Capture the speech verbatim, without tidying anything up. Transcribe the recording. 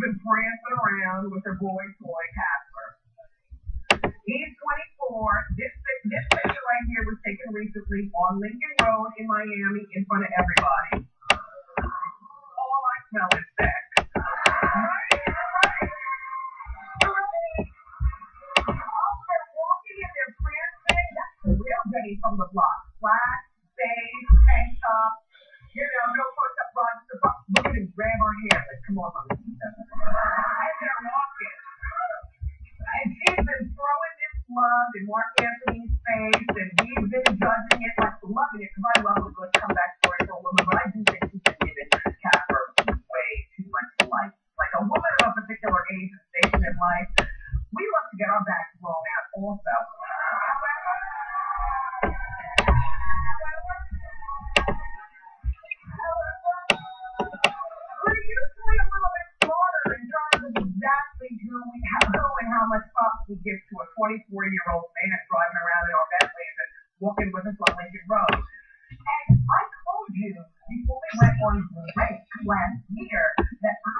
been prancing around with her boy toy Casper. He's twenty-four. This this picture right here was taken recently on Lincoln Road in Miami in front of everybody. All I smell is sex. Right? Right? Oh, they're walking and they're prancing. That's the real Jenny from the block. Flat, beige, tank top. You know, no push-up bras. Look at him grab her hair. Like, come on, Mamacita. And they're walking. And she's been throwing this love in Mark Anthony's face, and he's been judging it, like loving it, because I love a good comeback story for a woman, but I do think she's been giving Casper way too much life. Like a woman of a particular age and station in life, we love to get our backs blown out also. However, we're usually a little bit smarter in terms of exactly who we have, who and how much props we give to a twenty-four-year-old man driving around in our Bentleys and walking with us on Lincoln Road. And I told you before we went on break last year that I